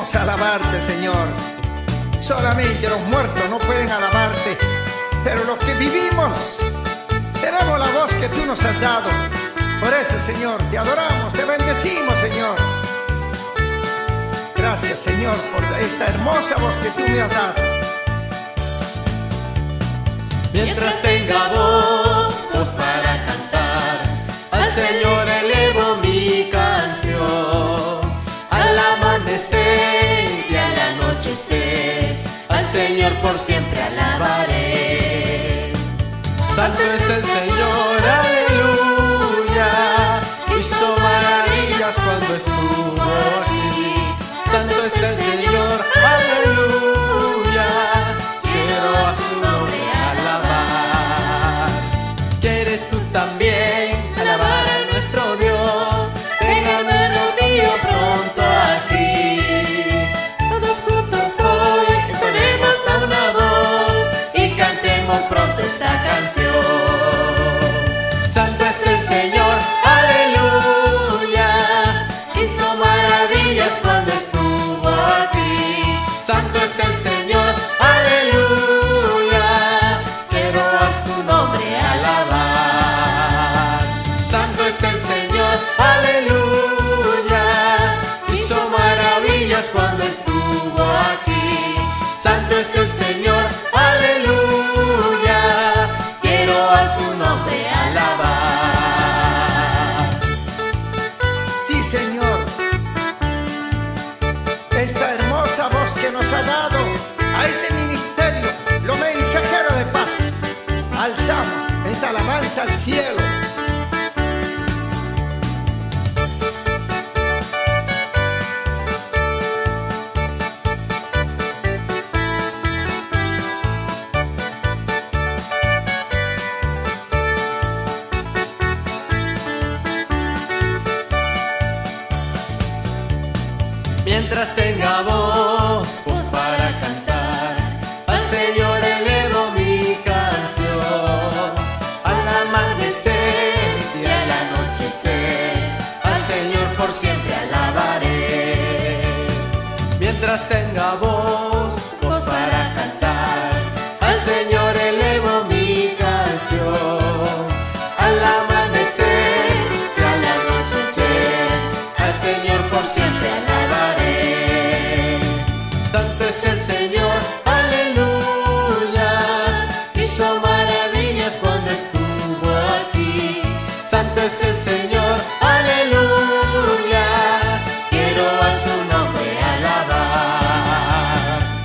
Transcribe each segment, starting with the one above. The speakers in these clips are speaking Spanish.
queremos alabarte, Señor. Solamente los muertos no pueden alabarte, pero los que vivimos tenemos la voz que tú nos has dado. Por eso, Señor, te adoramos, te bendecimos, Señor. Gracias, Señor, por esta hermosa voz que tú me has dado. Mientras tenga voz para cantar, al Señor elevo mi canción. Al amanecer y al anochecer, al Señor por siempre alabaré. Santo es el Señor, aleluya, hizo maravillas cuando estuvo aquí. Santo es el Señor, aleluya, quiero a su nombre alabar. ¿Quieres tú también alabar a nuestro Dios? Ven, hermano mío, pronto aquí. Todos juntos hoy entonemos a una voz y cantemos pronto esta canción. Santo es el Señor, aleluya, hizo maravillas cuando estuvo aquí. Santo es el Señor, aleluya, quiero a su nombre alabar. Santo es el Señor, aleluya, hizo maravillas cuando estuvo aquí. Santo es el Señor, aleluya, quiero a su nombre alabar. Sí, Señor, esta hermosa voz que nos ha dado a este ministerio, los mensajeros de paz, alzamos esta alabanza al cielo. Mientras tenga voz para cantar, al Señor elevo mi canción. Al amanecer y al anochecer, al Señor por siempre alabaré. Mientras tenga voz para cantar, al Señor elevo mi canción. Al amanecer y al anochecer, al Señor por siempre alabaré. Santo es el Señor, aleluya, hizo maravillas cuando estuvo aquí. Santo es el Señor, aleluya, quiero a su nombre alabar.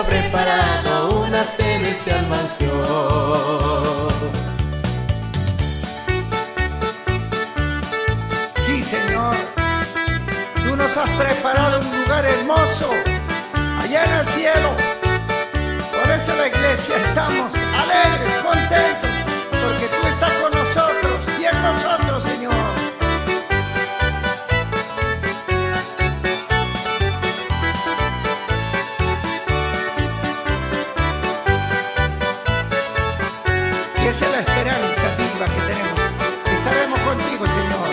Cristo ha preparado una celestial mansión. Sí, Señor, tú nos has preparado un lugar hermoso allá en el cielo. Por eso la iglesia estamos alegres, contentos, porque tú estás con nosotros y en nosotros, Señor. Y esa es la esperanza viva que tenemos. Estaremos contigo, Señor.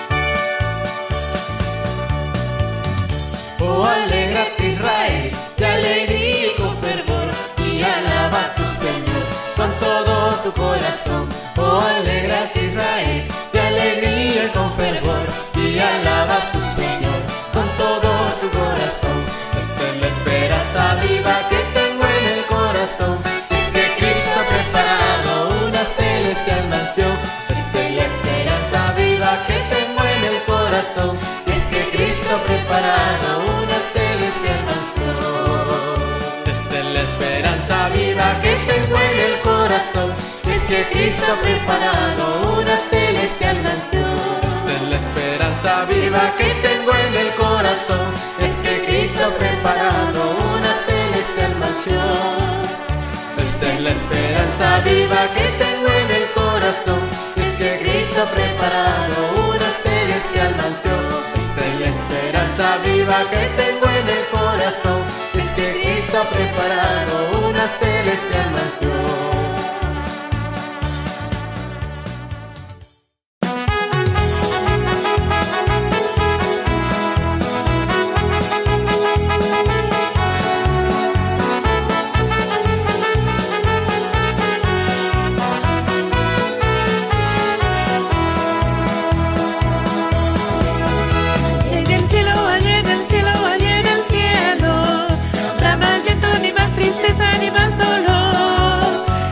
Oh, alégrate Israel, de alegría y con fervor, y alaba a tu Señor con todo tu corazón. Oh, alégrate Israel, de alegría y con fervor, y alaba a tu Señor con todo tu corazón. Esta es la esperanza viva que tengo en el corazón, es que Cristo ha preparado una celestial mansión. Esta es la esperanza viva que tengo en el corazón, es que Cristo ha preparado una celestial mansión. Esta es la esperanza viva que tengo en el corazón, es que Cristo ha preparado una celestial mansión. Esta es la esperanza viva que tengo en el corazón, es que Cristo ha preparado una celestial mansión. Esta es la esperanza viva que tengo en el corazón, es que Cristo ha preparado una celestial mansión. Esta es la esperanza viva que tengo en el corazón, es que Cristo ha preparado una celestial mansión. Tristeza ni más dolor,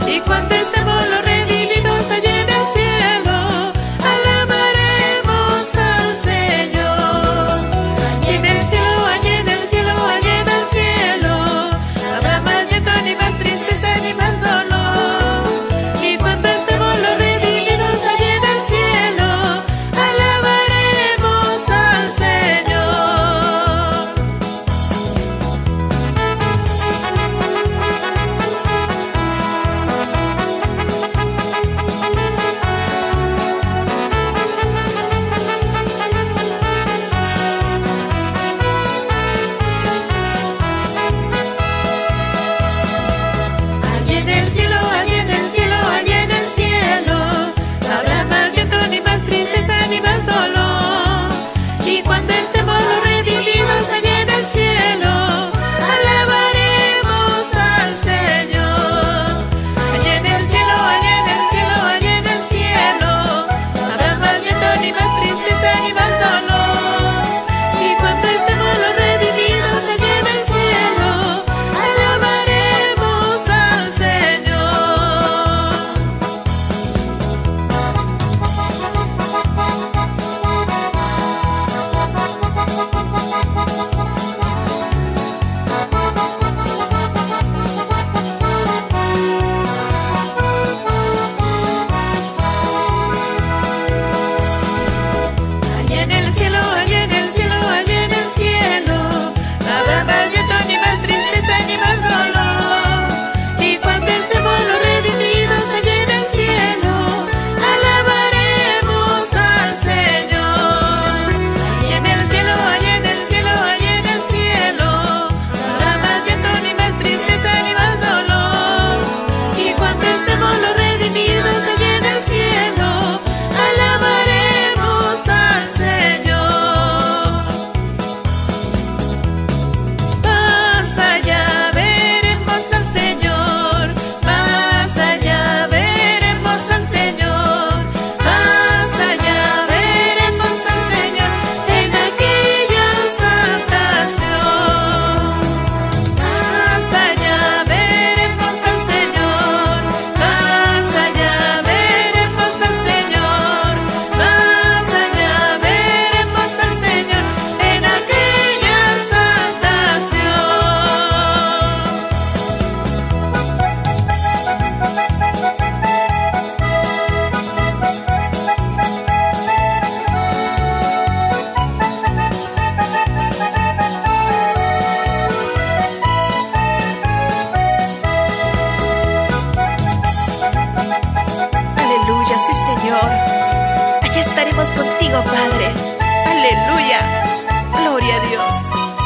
estaremos contigo, Padre. Aleluya. Gloria a Dios.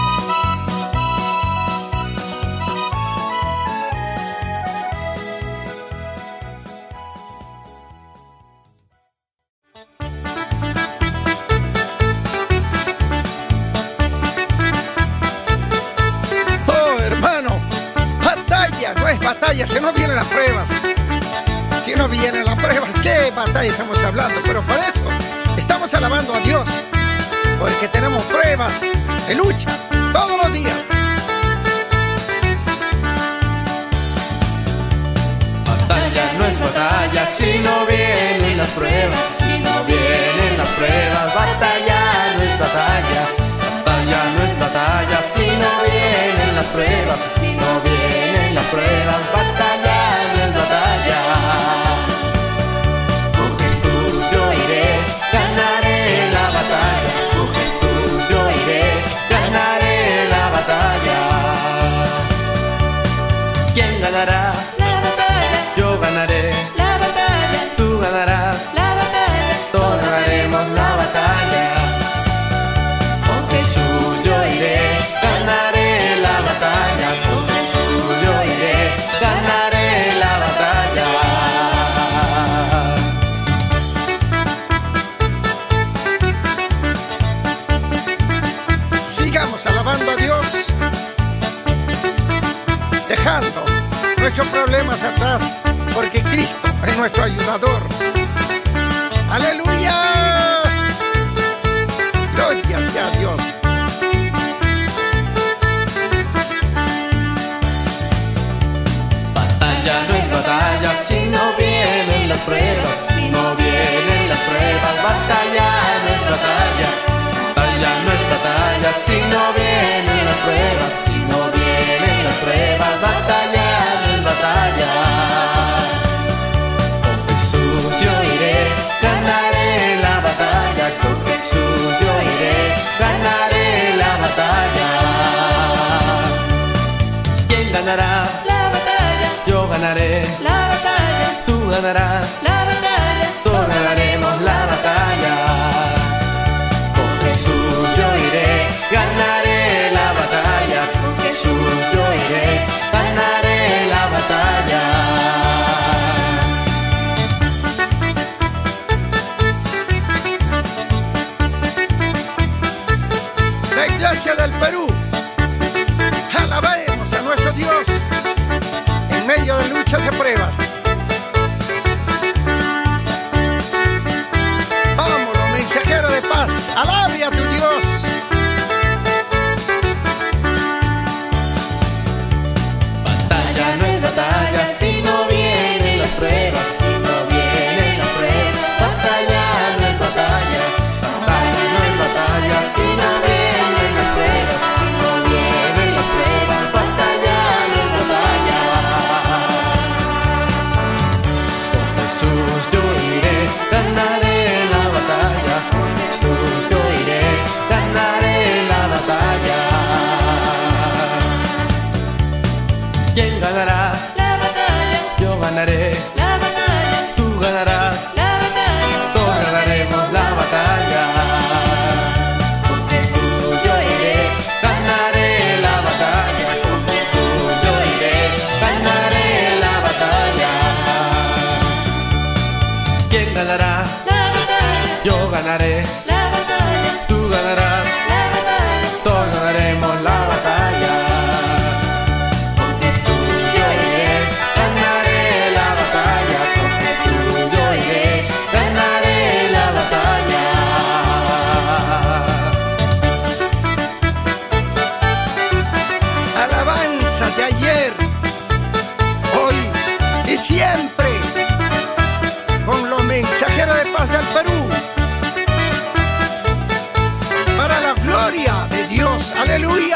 batalla, si no vienen las pruebas. Si no vienen las pruebas, ¿qué batalla estamos hablando? Pero por eso estamos alabando a Dios, porque tenemos pruebas de lucha todos los días. Batalla no es batalla si no vienen las pruebas. Si no vienen las pruebas, batalla no es batalla. Batalla no es batalla si no vienen las pruebas. Si no vienen las pruebas, batalla no es batalla. Con Jesús yo iré, ganaré la batalla. Con Jesús yo iré, ganaré la batalla. ¿Quién ganará? Yo ganaré, La batalla, tú ganarás, la batalla, todos ganaremos la batalla. Con Jesús yo iré, ganaré la batalla. Con Jesús yo iré, ganaré la batalla. Sigamos alabando a Dios, dejando nuestros problemas atrás, porque Cristo es nuestro ayudador. ¡Aleluya! Gloria sea a Dios. Batalla no es batalla si no vienen las pruebas. Si no vienen las pruebas, batalla no es batalla. Batalla no es batalla si no vienen las pruebas. Si no vienen las pruebas, batalla no es batalla. Con Jesús yo iré, ganaré la batalla. Con Jesús yo iré, ganaré la batalla. ¿Quién ganará? la batalla, Yo ganaré, la batalla, tú ganarás, la batalla, todos ganaremos la batalla. Con Jesús yo iré, ganaré la batalla. Con Jesús yo iré, ganaré la batalla. La Iglesia del Perú, alabemos a nuestro Dios en medio de luchas y pruebas. Vámonos, mensajero de paz, alabe a tu Dios. Batalla no es batalla si no vienen las pruebas. Si no vienen las pruebas, batalla no es batalla. Batalla no es batalla si no vienen las pruebas. Si no vienen las pruebas, batalla no es batalla. Con Jesús yo iré, ganaré la batalla. Con Jesús yo iré, ganaré la batalla. ¿Quién ganará? la batalla, Yo ganaré, la batalla, tú ganarás, la batalla, todos ganaremos la batalla. Con Jesús yo iré, ganaré la batalla. Con Jesús yo iré, ganaré la batalla. ¿Quién ganará? la batalla, Yo ganaré, la batalla, tú ganarás, la batalla, todos ganaremos la batalla. Con Jesús yo iré, ganaré la batalla. Con Jesús yo iré, ganaré la batalla. Alabanza de ayer, hoy y siempre, con los mensajeros de paz del Perú, para la gloria de Dios. Aleluya.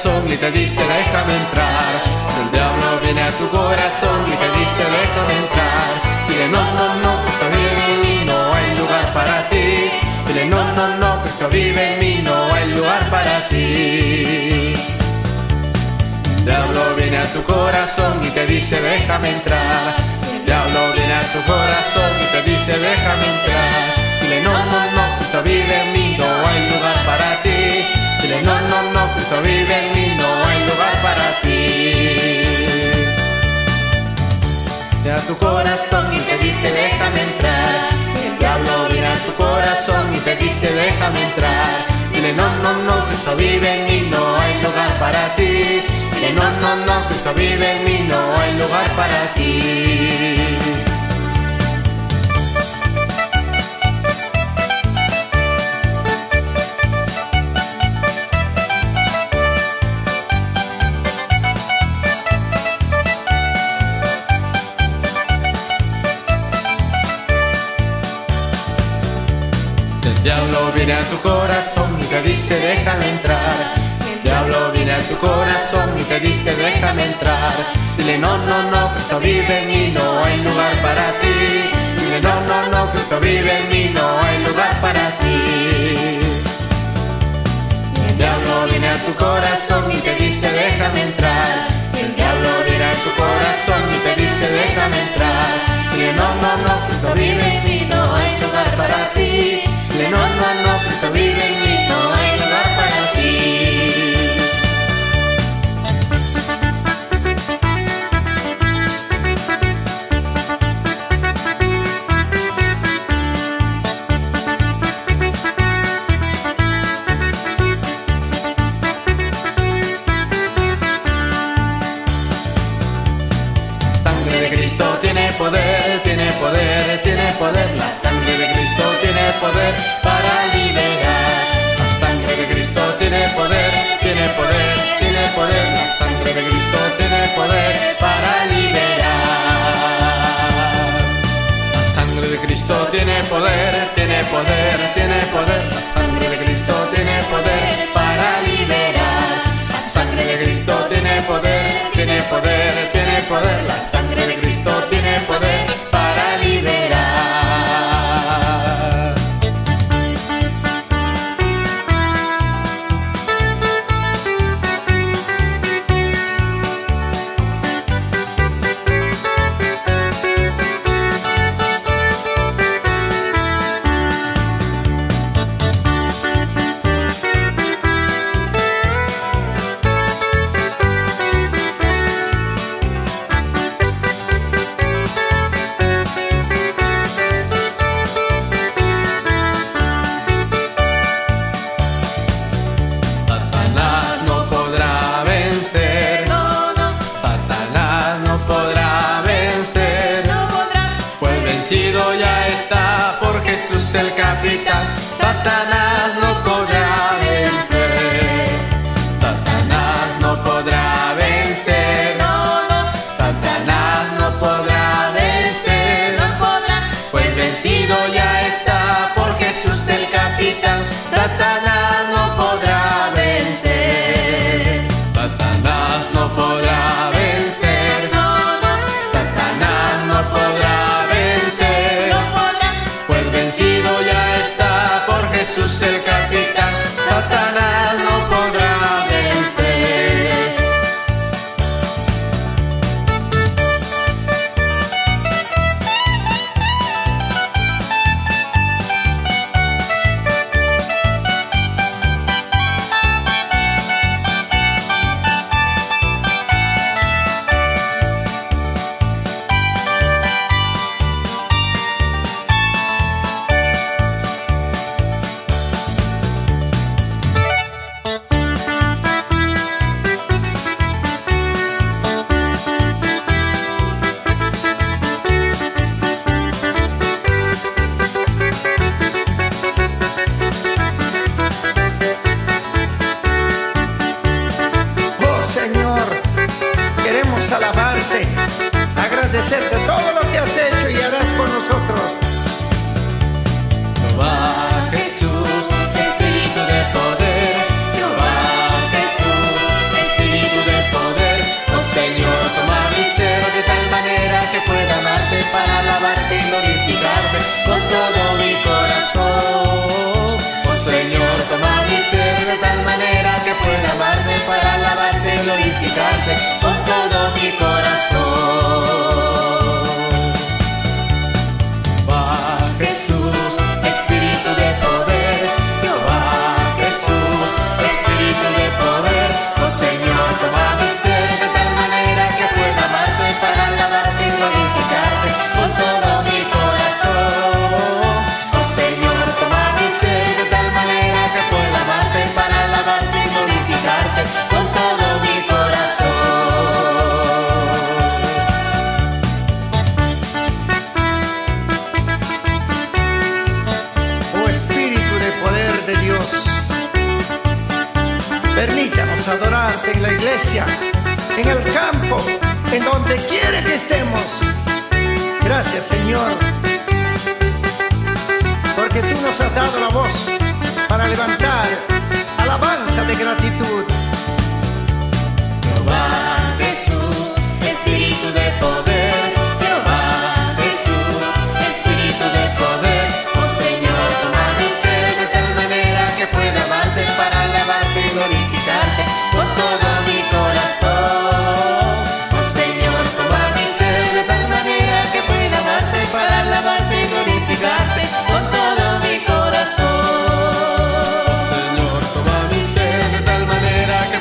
corazón y te dice déjame entrar. Si el diablo viene a tu corazón y te dice déjame entrar, dile no, no, no, Cristo vive en mí, no hay lugar para ti. Dile no, no, no, Cristo vive en mí, no hay lugar para ti. El diablo viene a tu corazón y te dice déjame entrar. El diablo viene a tu corazón y te dice déjame entrar. Dile no, no, no, Cristo vive en mí, no hay lugar para ti. Dile no, no, no, Cristo vive en mí, no hay lugar para ti. Viene a tu corazón y te dice déjame entrar. El diablo viene a tu corazón y te dice déjame entrar. Dile no, no, no, Cristo vive en mí, no hay lugar para ti. Dile no, no, no, Cristo vive en mí, no hay lugar para ti. El diablo viene a tu corazón y te dice déjame entrar. El diablo viene a tu corazón y te dice déjame entrar. Dile no, no, no, Cristo vive en mí, no hay lugar para ti. Dile no, no, no, Cristo vive en mí, no hay lugar para ti. El diablo viene a tu corazón y te dice déjame entrar. El diablo viene a tu corazón y te dice déjame entrar. Dile no, no, no, Cristo vive en mí, no hay lugar para ti. Dile no, no, no, Cristo vive en mí, no hay lugar para ti. Sangre de Cristo tiene poder, tiene poder, tiene poder. La sangre de Cristo tiene poder para liberar. La sangre de Cristo tiene poder, tiene poder, tiene poder. La sangre de Cristo tiene poder para liberar. La sangre de Cristo tiene poder, tiene poder, tiene poder. La sangre de Cristo tiene poder para liberar. La sangre de Cristo tiene poder, tiene poder, tiene poder. La sangre de Cristo tiene poder para liberar. Ya está por Jesús el capitán. Satanás no podrá vencer. Satanás no podrá vencer. No, no. Satanás no podrá vencer. No podrá. Pues vencido ya está por Jesús el capitán. Satanás no podrá vencer. Satanás no podrá vencer. No, no. Satanás no podrá. Vencido ya está por Jesús el capitán. Satanás no podrá vencer. alabarte, agradecerte todo lo que has hecho y harás por nosotros. Jehová Jesús, Espíritu de poder. Jehová Jesús, para alabarte y glorificarte con todo mi corazón. Oh Señor, toma mi ser de tal manera que pueda amarte para alabarte y glorificarte con todo mi corazón. Va Jesús, Espíritu de poder, Jehová Jesús, Espíritu de poder. Oh Señor, toma mi ser de tal manera que pueda amarte para alabarte y glorificarte con todo mi corazón. Oh Señor, toma mi ser de tal manera que pueda amarte para alabarte y glorificarte con todo mi corazón. Oh Espíritu de poder de Dios, permítanos adorarte en la iglesia, en el campo, en donde quiera que estemos. Gracias, Señor, porque tú nos has dado la voz para levantar alabanza de gratitud. Jehová Jesús, Espíritu de poder, Jehová Jesús, Espíritu de poder. Oh Señor, toma mi ser de tal manera que pueda amarte para alabarte y glorificarte con todo mi corazón. Oh Señor, toma mi ser de tal manera que pueda amarte para alabarte y glorificarte con todo mi corazón. Oh Señor, toma mi ser de tal manera que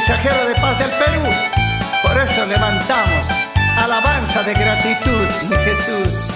mensajero de paz del Perú. Por eso levantamos alabanza de gratitud, mi Jesús.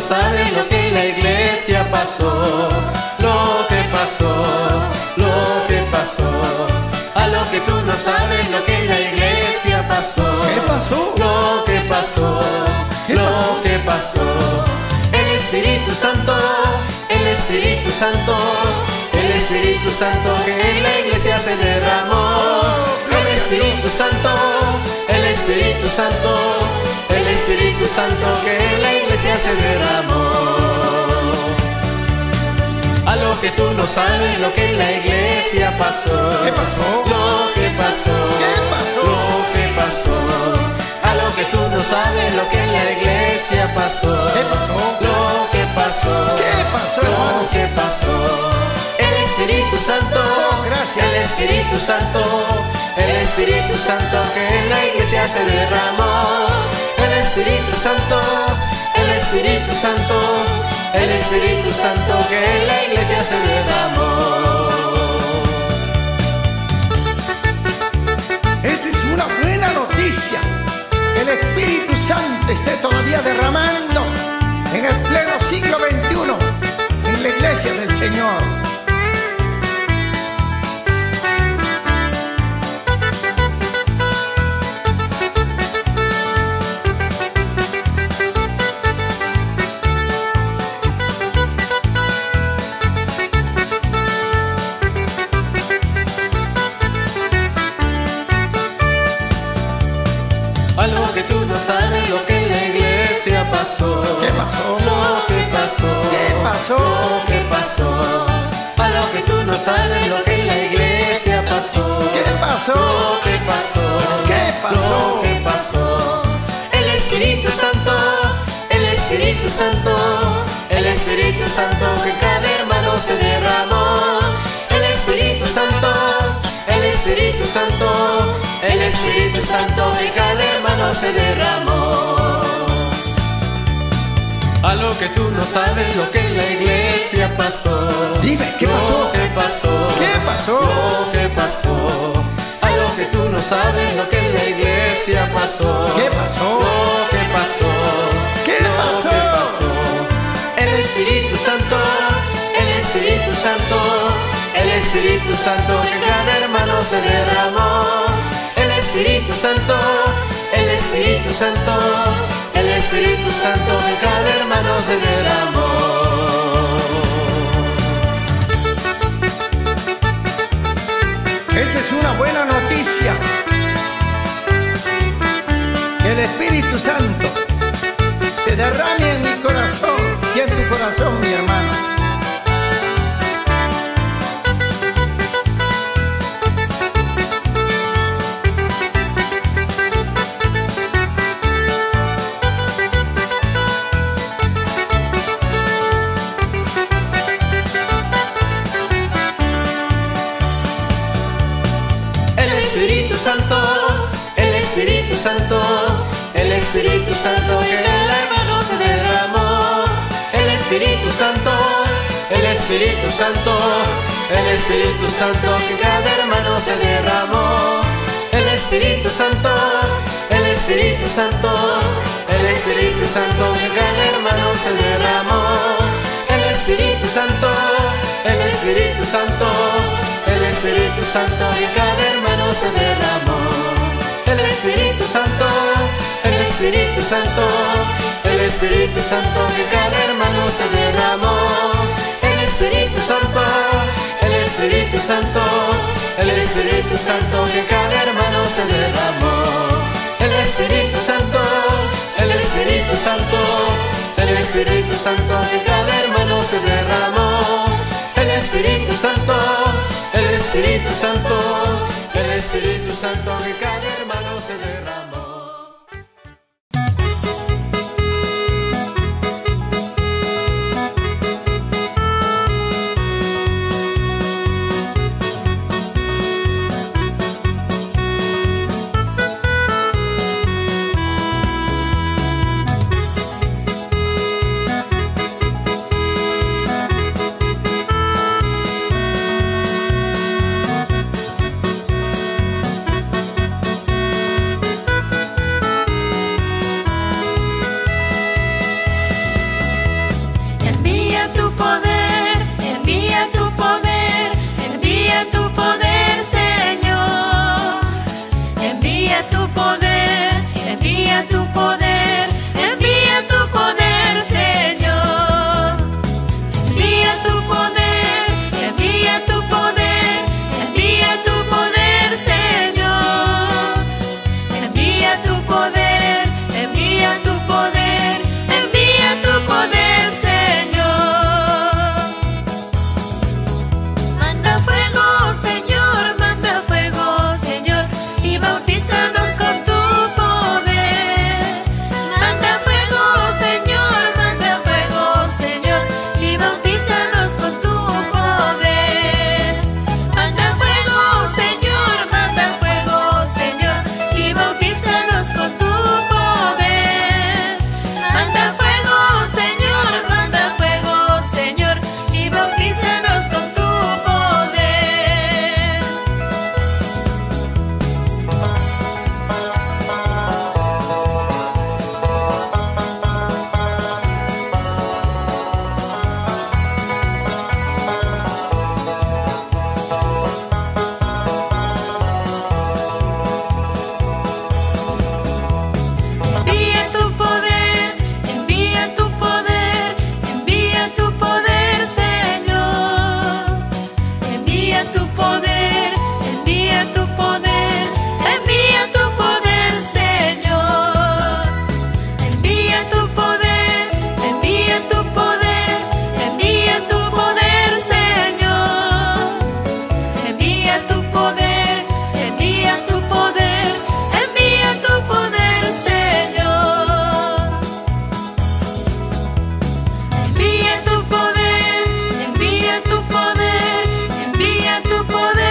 sabes lo que en la iglesia pasó, lo que pasó, lo que pasó. A lo que tú no sabes lo que en la iglesia pasó. ¿Qué pasó? Lo que pasó, lo que pasó. El Espíritu Santo, el Espíritu Santo, el Espíritu Santo que en la iglesia se derramó. El Espíritu Santo, el Espíritu Santo, el Espíritu Santo que en la iglesia se derramó. A lo que tú no sabes lo que en la iglesia pasó. ¿Qué pasó? Lo que pasó. ¿Qué pasó? Lo que pasó. A lo que tú no sabes lo que en la iglesia pasó. ¿Qué pasó? Lo que pasó. ¿Qué pasó, hermano? Lo que pasó. El Espíritu Santo. Oh, gracias. El Espíritu Santo. El Espíritu Santo que en la iglesia se derramó. El Espíritu Santo. El Espíritu Santo. El Espíritu Santo que en la iglesia se derramó. Esa es una buena noticia. El Espíritu Santo esté todavía derramando en el pleno siglo XXI en la iglesia del Señor. Algo que tú no sabes lo que en la iglesia pasó. ¿Qué pasó? Lo que pasó. ¿Qué pasó? Lo que pasó. Algo que tú no sabes lo que en la iglesia pasó. ¿Qué pasó? Lo que pasó. ¿Qué pasó? Lo que pasó. El Espíritu Santo. El Espíritu Santo. El Espíritu Santo que cada hermano se derramó. El Espíritu Santo. El Espíritu Santo. El Espíritu Santo que cada hermano se derramó. A lo que tú no sabes lo que en la iglesia pasó. Dime, ¿qué pasó? Lo que pasó. ¿Qué pasó? Lo que pasó. A lo que tú no sabes lo que en la iglesia pasó. ¿Qué pasó? Lo que pasó. ¿Qué Lo pasó? que pasó. El Espíritu Santo. El Espíritu Santo. El Espíritu Santo que cada hermano se derramó. El Espíritu Santo, el Espíritu Santo, el Espíritu Santo que cada hermano se derramó. Esa es una buena noticia. Que el Espíritu Santo te derrame en mi corazón y en tu corazón, mi hermano. El Espíritu Santo, el Espíritu Santo, el Espíritu Santo que el hermano se derramó. El Espíritu Santo, el Espíritu Santo, el Espíritu Santo que cada hermano se derramó. El Espíritu Santo, el Espíritu Santo, el Espíritu Santo que cada hermano se derramó. El Espíritu Santo, el Espíritu Santo, el Espíritu Santo que cada hermano se derramó. El Espíritu Santo, el Espíritu Santo, el Espíritu Santo que cada hermano se derramó. El Espíritu Santo, el Espíritu Santo, el Espíritu Santo que cada hermano se derramó. El Espíritu Santo, el Espíritu Santo, el Espíritu Santo que cada hermano se derramó. El Espíritu Santo, el Espíritu Santo, el Espíritu Santo que cada hermano se derramó. tu poder, envía tu poder, envía tu poder, Señor. Envía tu poder, envía tu poder, envía tu poder, Señor. Envía tu poder, envía tu poder, envía tu poder, Señor. Envía tu poder, envía tu poder, envía tu poder.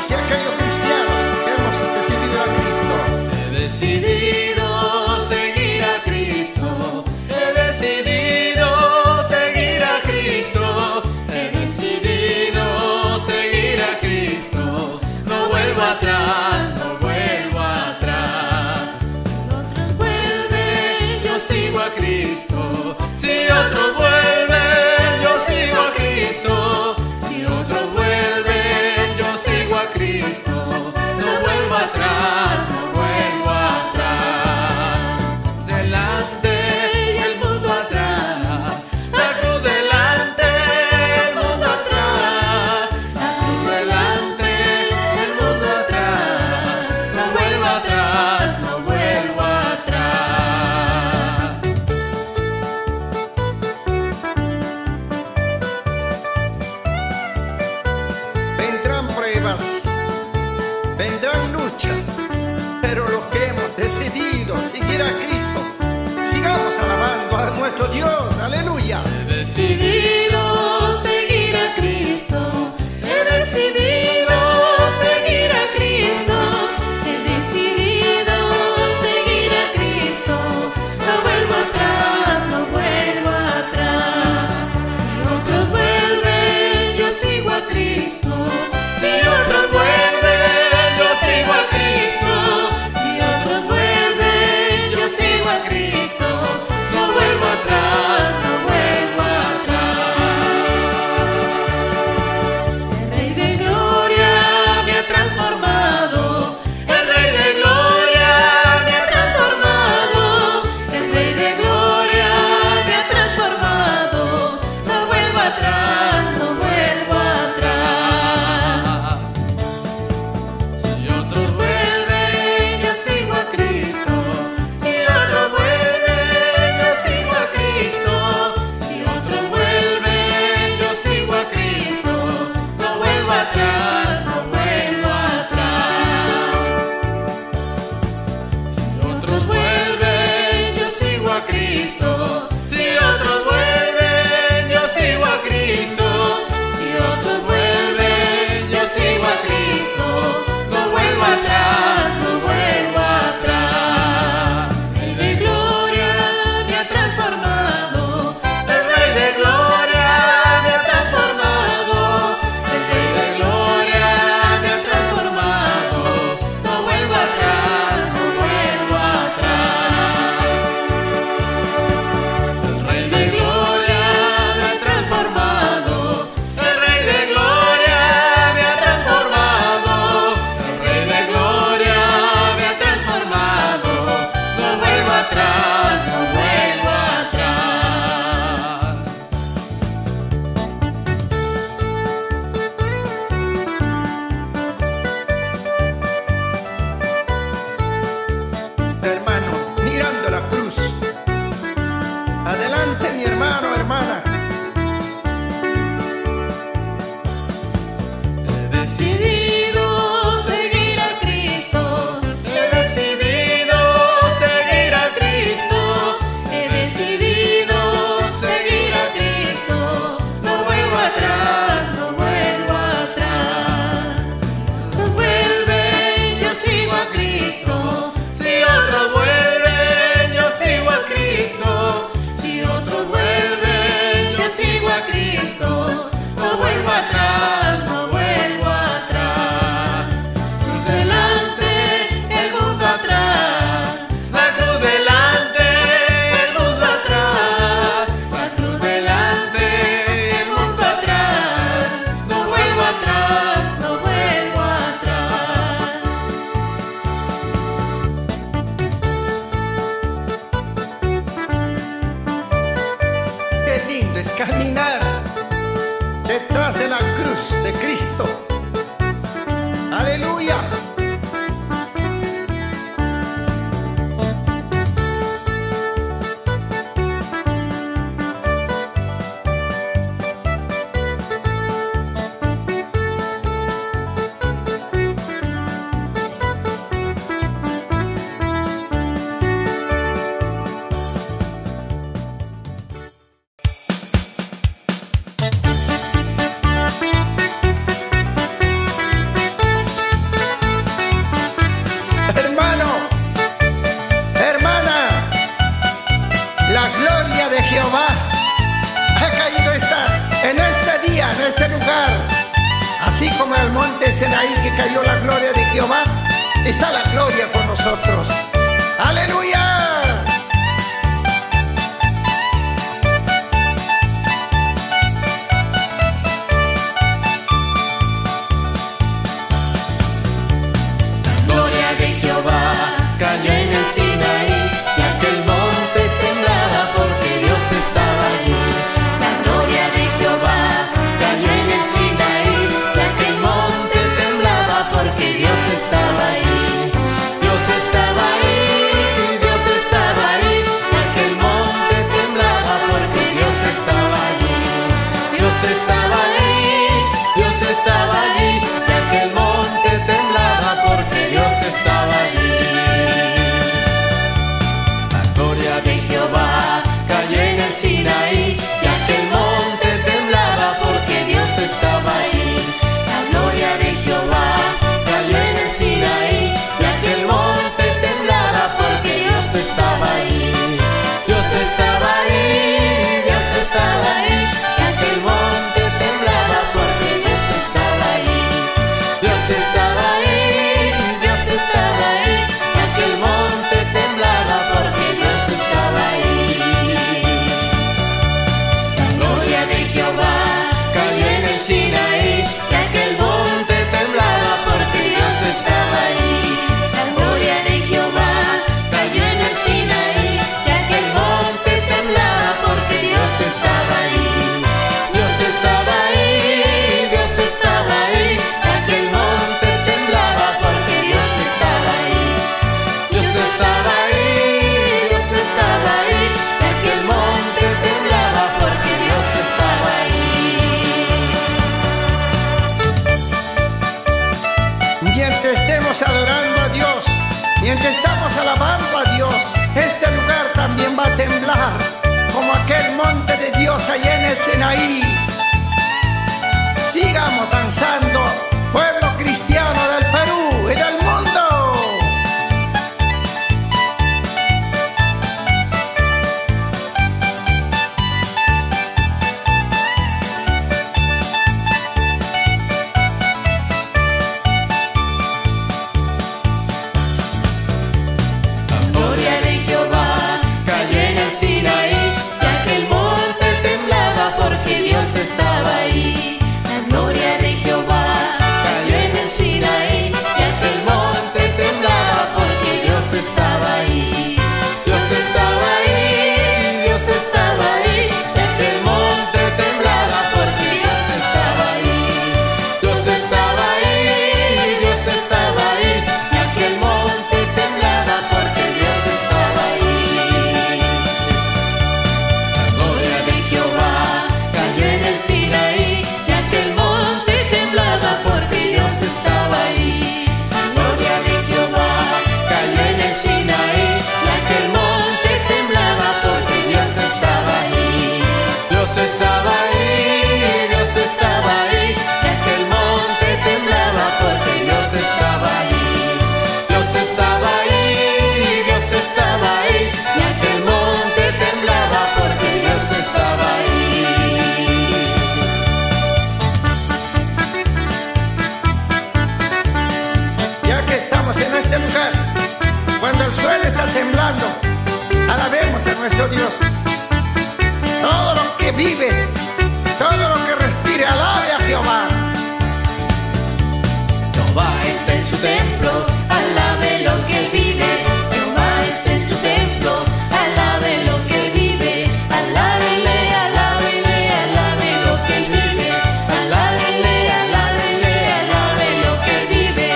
dice aquellos cristianos que hemos decidido a Cristo. He decidido seguir a Cristo. He decidido seguir a Cristo. He decidido seguir a Cristo. No vuelvo atrás, no vuelvo atrás. Si otros vuelven, yo sigo a Cristo. Si otros vuelven, yo sigo a Cristo. Si otros vuelven, yo sigo a Cristo. No vuelvo atrás, no vuelvo atrás. Delante y el mundo atrás. La cruz delante, el mundo atrás. La cruz delante, el mundo atrás. No vuelvo atrás, no vuelvo atrás. Vendrán pruebas, vendrán luchas, pero los que hemos decidido seguir a Cristo, sigamos alabando a nuestro Dios. Aleluya. He decidido seguir a Cristo. He decidido seguir a Cristo. He decidido seguir a Cristo. No vuelvo atrás, no vuelvo atrás. Si otros vuelven, yo sigo a Cristo. Si otros vuelven, yo sigo a Cristo. Si otros vuelven, yo sigo a Cristo. No vuelvo atrás, no vuelvo atrás. El Rey de Gloria me ha transformado. El Rey de Gloria me ha transformado. El Rey de Gloria me ha transformado. No vuelvo atrás, no vuelvo atrás. Si otros vuelven, yo sigo a Cristo. Si otros vuelven, yo sigo a Cristo. Si otros vuelven, yo sigo a Cristo. No vuelvo atrás, no vuelvo atrás. Si otros vuelven, yo sigo a Cristo. Si otros vuelven, yo sigo a Cristo. Si otros vuelven, yo sigo a Cristo. No vuelvo atrás, no vuelvo atrás. El Rey de Gloria me ha transformado. El Rey de Gloria me ha transformado. El Rey de Gloria me ha transformado. No vuelvo atrás, no vuelvo atrás. El Rey de Gloria me ha transformado. El Rey de Gloria me ha transformado. El Rey de Gloria me ha transformado. No vuelvo atrás, no vuelvo atrás. Hermano, mirando la cruz. Adelante, mi hermano, hermana. He decidido seguir a Cristo. He decidido seguir a Cristo. He decidido seguir a Cristo. No vuelvo atrás, no vuelvo atrás. Otros vuelven, yo sigo a Cristo. Si otros vuelven, yo sigo a Cristo. Si otros vuelven, yo sigo a Cristo. No vuelvo atrás, no vuelvo atrás. Cruz delante, el mundo atrás. La cruz delante, el mundo atrás. La cruz delante, el mundo atrás. No vuelvo atrás, no vuelvo atrás. Qué lindo es caminar detrás de la cruz de Cristo. Aleluya. La gloria de Jehová ha caído en este día, en este lugar. Así como en el monte Sinaí que cayó la gloria de Jehová, está la gloria con nosotros. ¡Aleluya! Cayó en el Sinaí y aquel monte temblaba porque Dios estaba allí. La gloria de Jehová cayó en el Sinaí y aquel monte temblaba porque Dios estaba ahí. Dios estaba ahí, Dios estaba ahí, y aquel monte temblaba porque Dios estaba allí. Dios estaba ahí, Dios estaba allí, y aquel monte temblaba porque Dios estaba allí. De Jehová cayó en el Sinaí y aquel monte temblaba porque Dios estaba ahí. La gloria de Jehová cayó en el Sinaí y aquel monte temblaba porque Dios estaba ahí. Dios estaba ahí, Dios estaba ahí, y aquel monte temblaba porque Dios estaba ahí. Dios estaba ahí, Dios estaba ahí, y aquel monte temblaba porque Dios estaba ahí. La gloria de Jehová cayó en el Sinaí y aquel monte temblaba porque Dios estaba ahí. La gloria de Jehová cayó en el Sinaí y aquel monte temblaba porque Dios estaba ahí. Dios estaba ahí, Dios estaba ahí, y aquel monte temblaba porque Dios estaba ahí. Dios estaba ahí, Dios estaba ahí, y aquel monte temblaba porque Dios estaba ahí. Mientras estemos adorando a Dios, mientras estamos alabando a Dios, este lugar también va a temblar como aquel monte de Dios allá en el Sinaí. Sigamos danzando, pueblo cristiano del Perú y del mundo. La gloria de Jehová cayó en el Sinaí y aquel monte temblaba porque Dios estaba ahí. La gloria de Jehová cayó en el Sinaí y aquel monte temblaba porque Dios estaba ahí. Dios estaba ahí, Dios estaba ahí, y aquel monte temblaba porque Dios estaba ahí. Dios estaba ahí, Dios estaba ahí, y aquel monte temblaba porque Dios estaba ahí. La gloria de Jehová cayó en el Sinaí y aquel monte temblaba porque Dios estaba ahí. La gloria de Jehová cayó en el Sinaí y aquel monte temblaba porque Dios estaba ahí. Dios estaba ahí, Dios estaba ahí, y aquel monte temblaba porque Dios estaba ahí. Dios estaba ahí, Dios estaba ahí, y aquel monte temblaba porque Dios estaba ahí. Ya que estamos en este lugar, cuando el suelo está temblando, alabemos a nuestro Dios. Todo lo que vive, todo lo que respire, alabe a Jehová. Jehová está en su templo, alabe lo que él vive. Jehová está en su templo, alabe lo que él vive. Alábenle, alábenle, alabe lo que él vive. Alábenle, alábenle, alabe lo que él vive.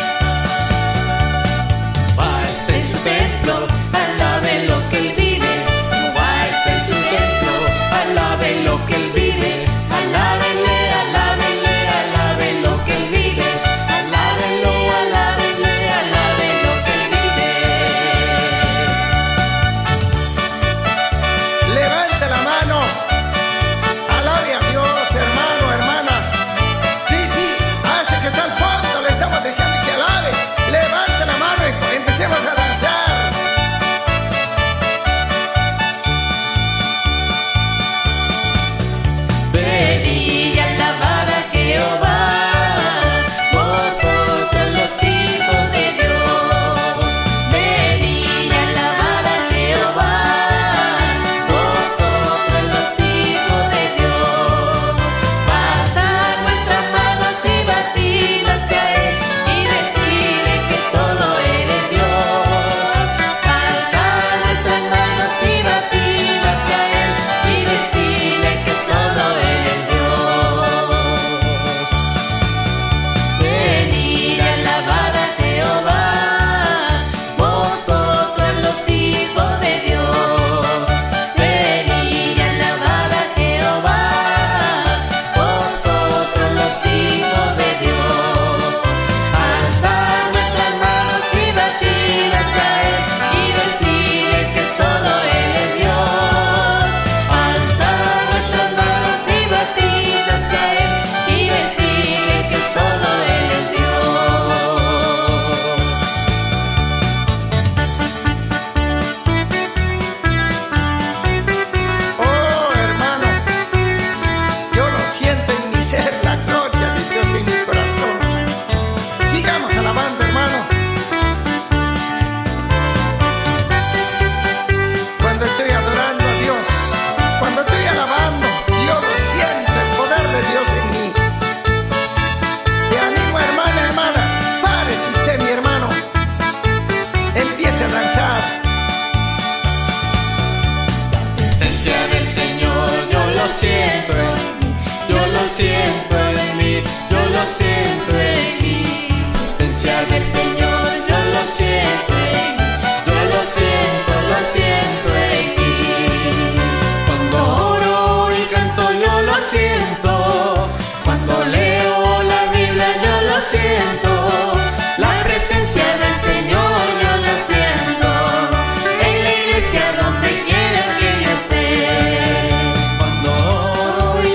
Jehová está en su templo, alabe lo que él vive. Jehová está en su templo, alabe lo que él vive. Alábenle, alábenle, alabe lo que él vive. Alábenlo, alábenlo. siento en mí, yo lo siento en mí, yo lo siento en mí. Presencia del Señor, yo lo siento en mí, yo lo siento en mí. Cuando oro y canto yo lo siento, cuando leo la Biblia yo lo siento, la presencia del Señor yo lo siento, en la iglesia donde quiera que yo esté. Cuando oro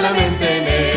solamente en Él.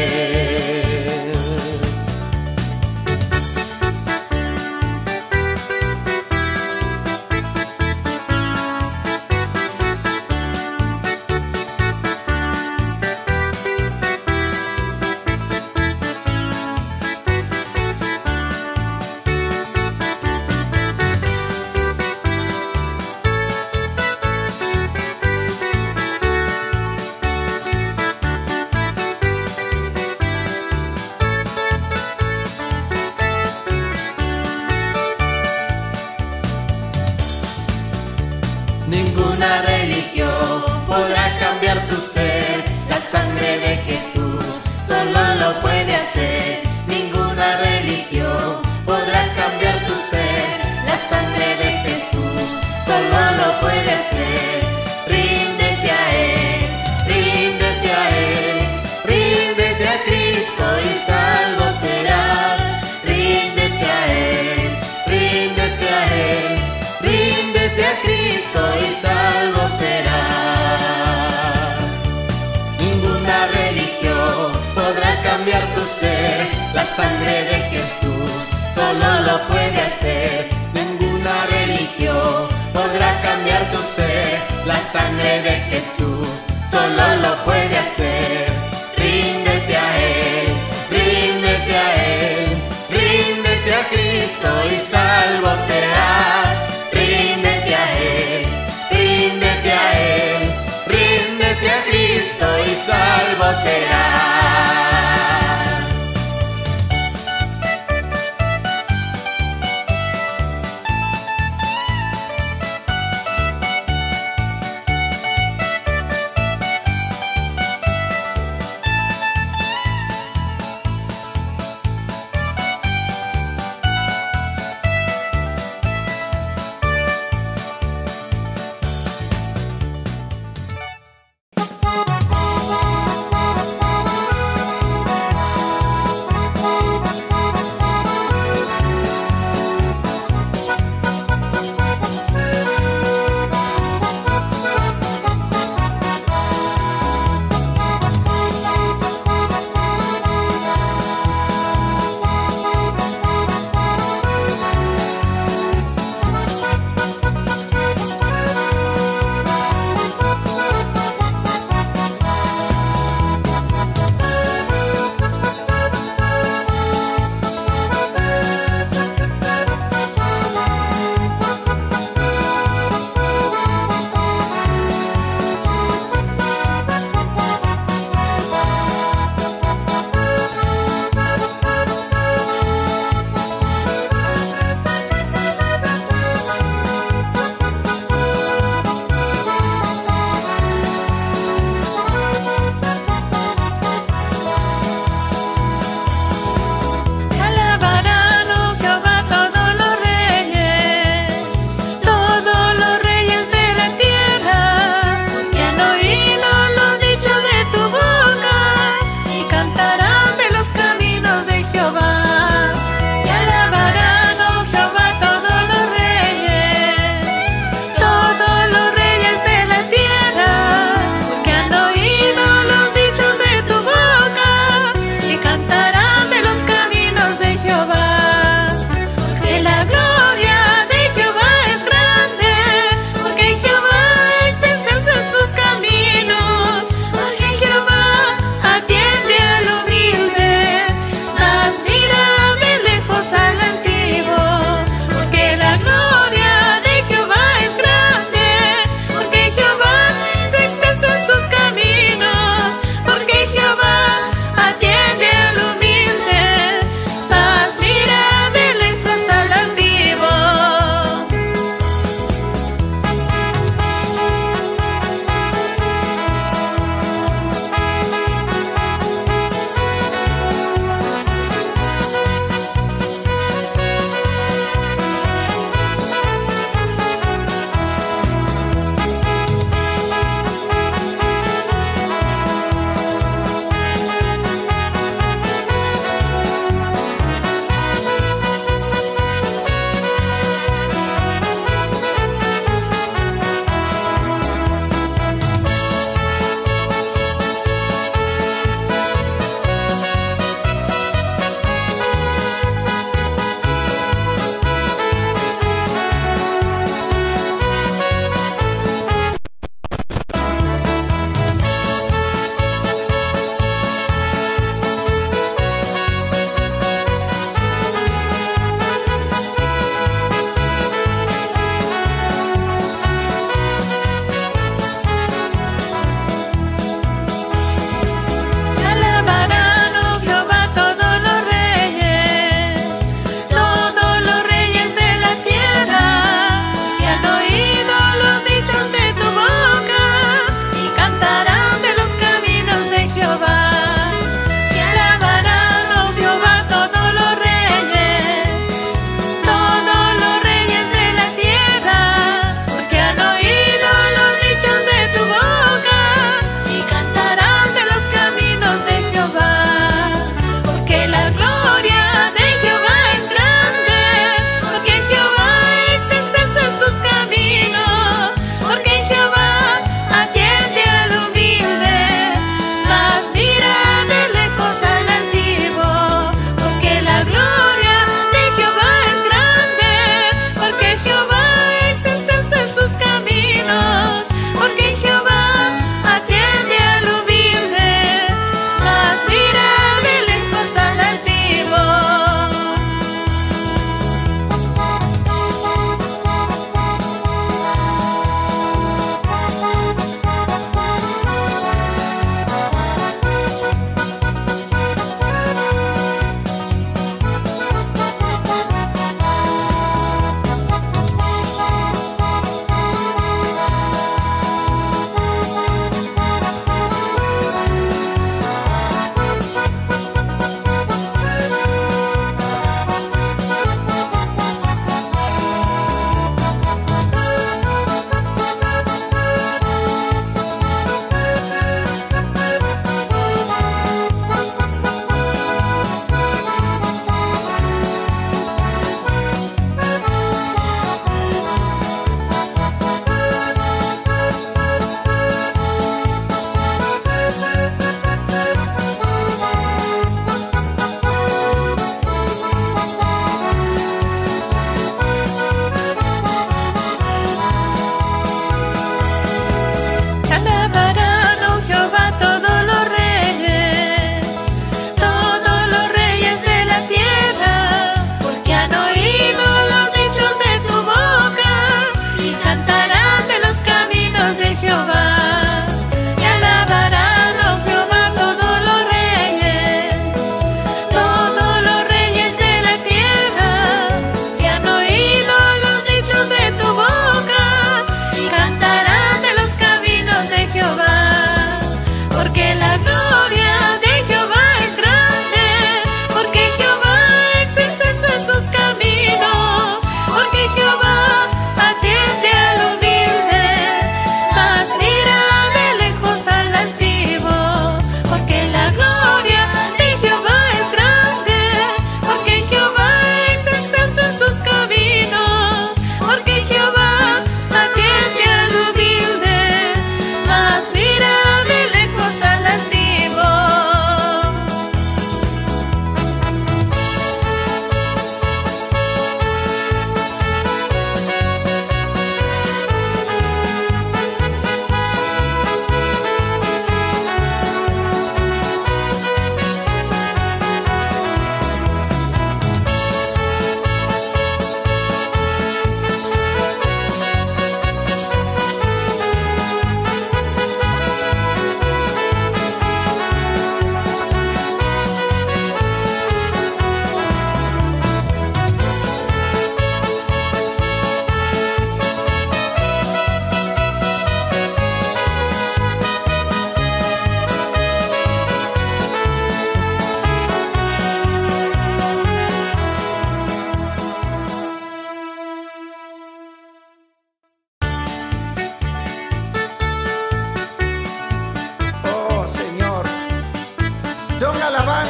Ninguna religión podrá cambiar tu ser, la sangre de Jesús solo lo puede hacer. Ninguna religión podrá cambiar tu ser, la sangre de Jesús solo lo puede hacer. Ríndete a Él, ríndete a Él, ríndete a Cristo y salvo serás. Ríndete a Él, ríndete a Él, ríndete a Cristo y salvo serás. Ninguna religión podrá cambiar tu ser, la sangre de Jesús solo lo puede hacer. Ninguna religión podrá cambiar tu ser, la sangre de Jesús solo lo puede hacer. Ríndete a Él, ríndete a Él, ríndete a Cristo y salvo serás. Ríndete a Él, ríndete a Él, ríndete a Cristo y salvo serás.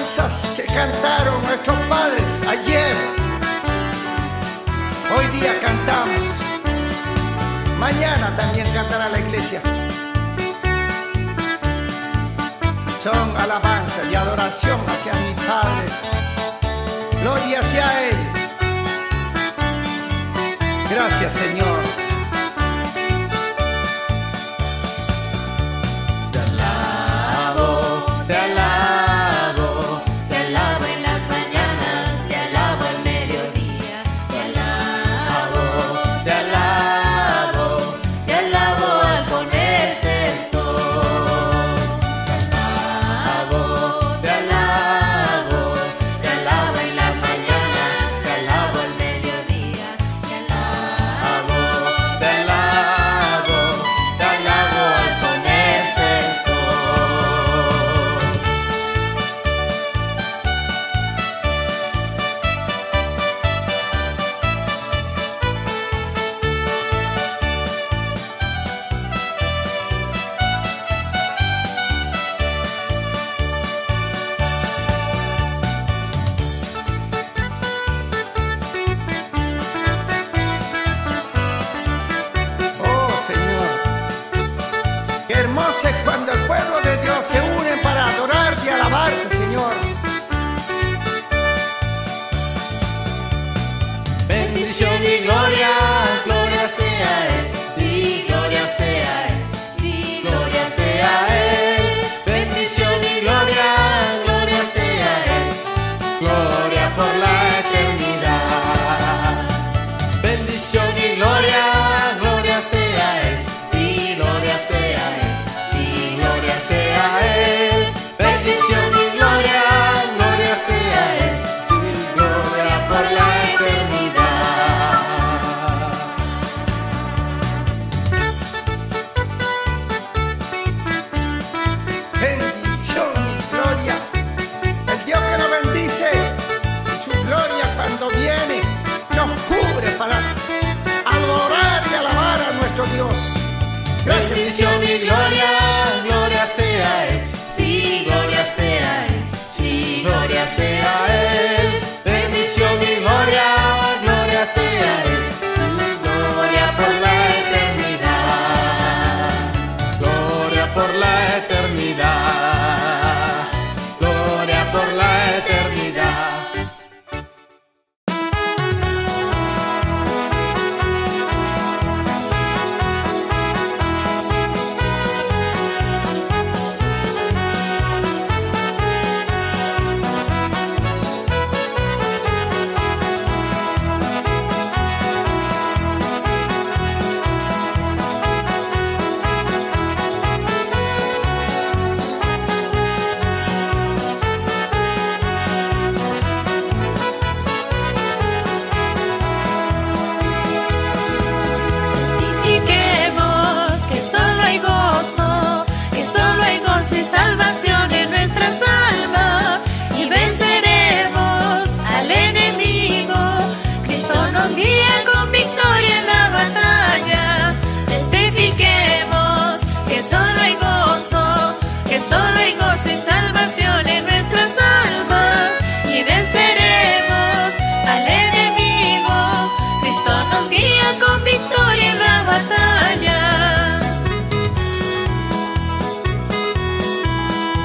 alabanzas que cantaron nuestros padres ayer, hoy día cantamos. Mañana también cantará la iglesia. Son alabanzas y adoración hacia mi Padre. Gloria sea Él. Gracias, Señor. Te alabo, te alabo, te alabo en las mañanas, te alabo al mediodía, te alabo, te alabo, te alabo al ponerse el sol. Te alabo, te alabo en las mañanas, te alabo al mediodía, te alabo, te alabo, te alabo al ponerse el sol. Oh, Señor. Qué hermoso es cuando el pueblo de Dios se une para adorarte y alabarte, Señor. Bendición y gloria, gloria sea a Él, sí, gloria sea a Él, sí, gloria sea a Él. Bendición y gloria, gloria sea a Él, gloria por la eternidad. Bendición y gloria, gloria sea a Él, sí, gloria sea a Él, sí, gloria sea a Él. Bendición y gloria, gloria sea a Él, sí, gloria por la eternidad. Bendición y gloria. El Dios que nos bendice y su gloria cuando viene nos cubre para adorar y alabar a nuestro Dios. Gracias, Bendición y gloria, gloria sea a Él, sí, gloria sea a Él, sí, gloria sea a Él. Bendición y gloria, gloria sea a Él, sí, gloria por la eternidad, gloria por la eternidad, gloria por la eternidad. Testifiquemos que solo hay gozo y salvación en nuestras almas, y venceremos al enemigo. Cristo nos guía con victoria en la batalla. Testifiquemos que solo hay gozo y salvación en nuestras almas, y venceremos al enemigo. Cristo nos guía con victoria en la batalla.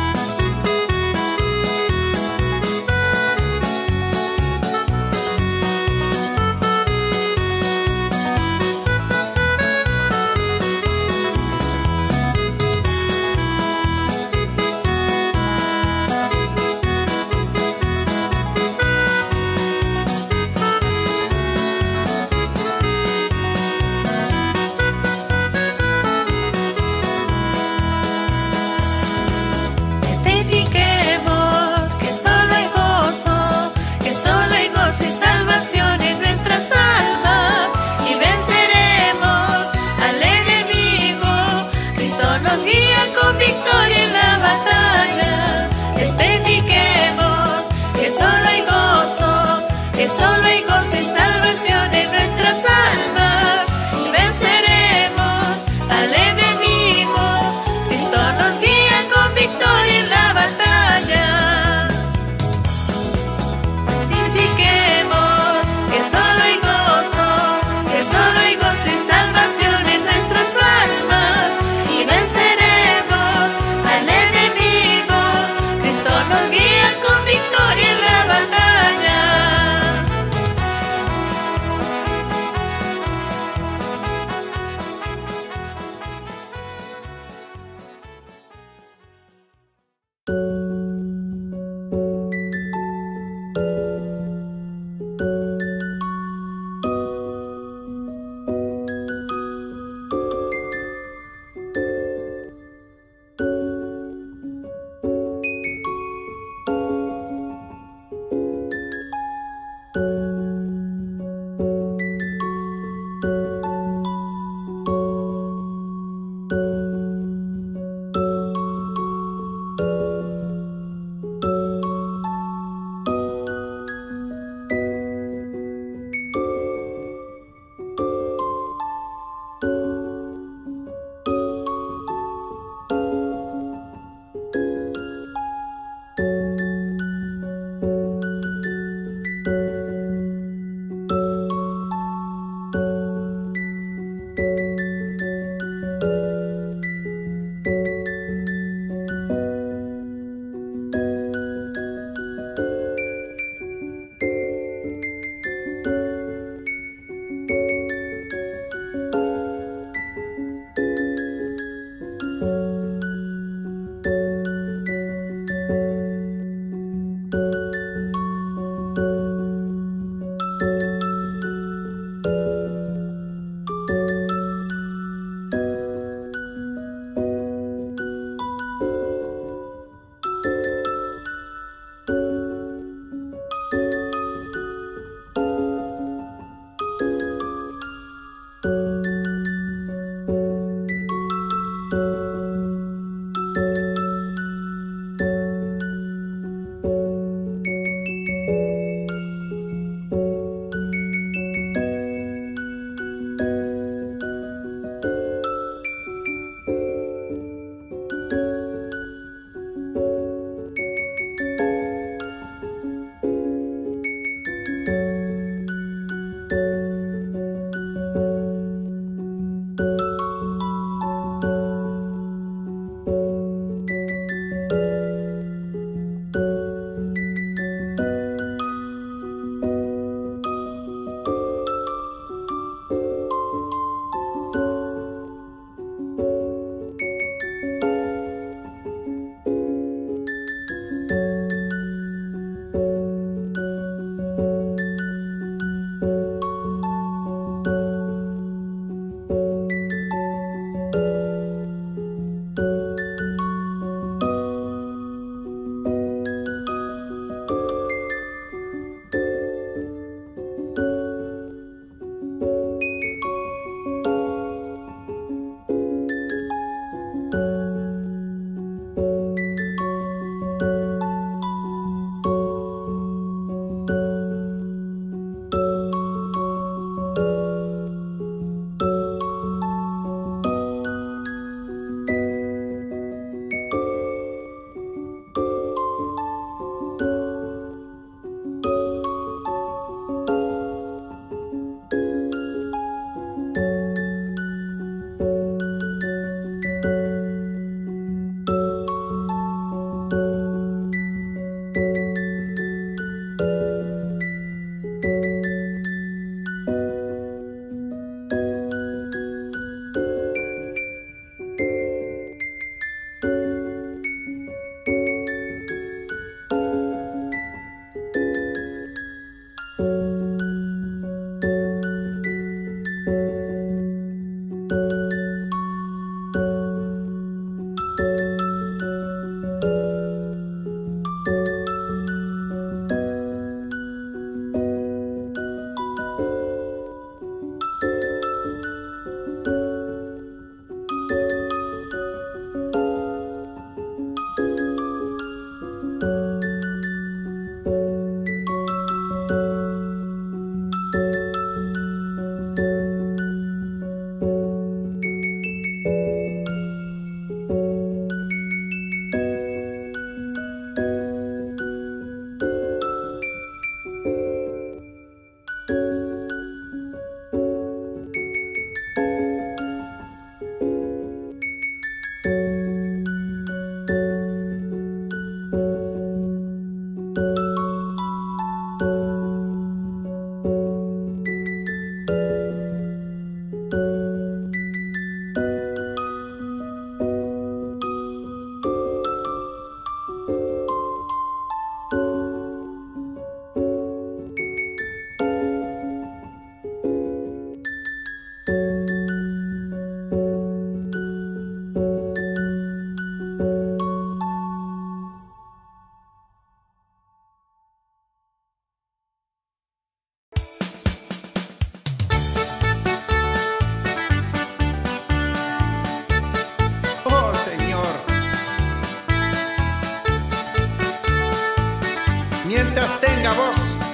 mientras tenga voz,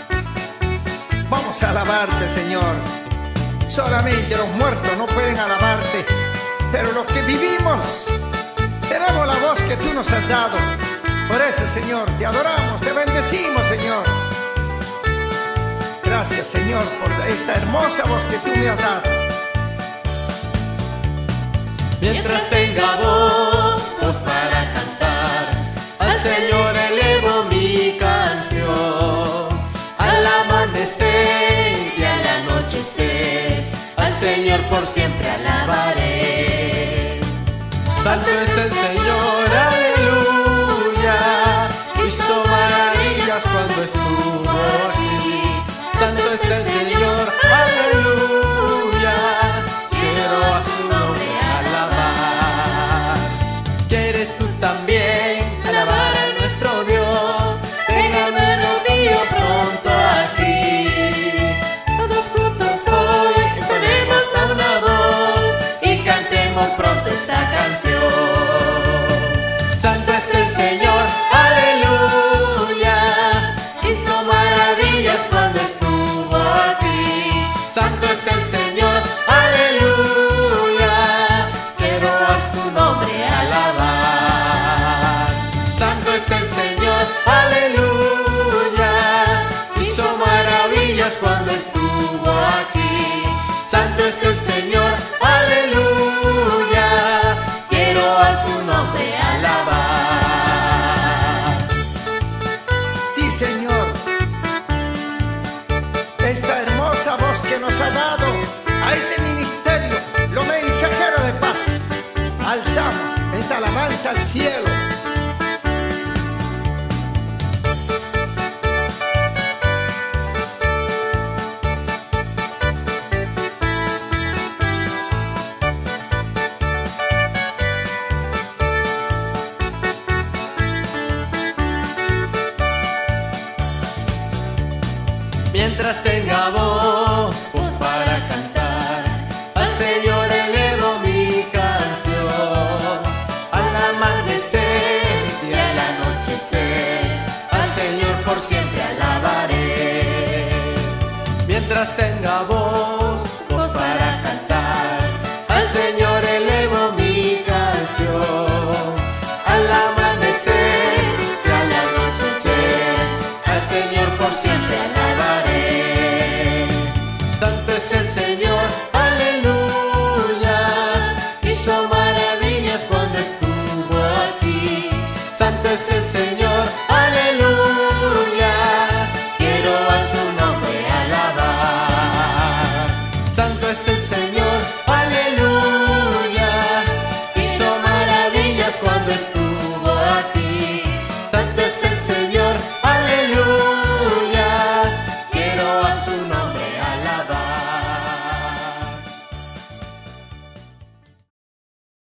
vamos a alabarte, Señor. Solamente los muertos no pueden alabarte, pero los que vivimos tenemos la voz que tú nos has dado. Por eso, Señor, te adoramos, te bendecimos, Señor. Gracias, Señor, por esta hermosa voz que tú me has dado. Mientras tenga voz para cantar, al Señor elevo mi canción. Al amanecer y al anochecer, al Señor por siempre alabaré. Santo es el Señor, aleluya, hizo maravillas cuando estuvo aquí. Santo es el Señor, aleluya, quiero a su nombre alabar. ¿Quieres tú también alabar a nuestro Dios? Ven, hermano mío, pronto aquí. Todos juntos hoy entonemos a una mientras tenga voz.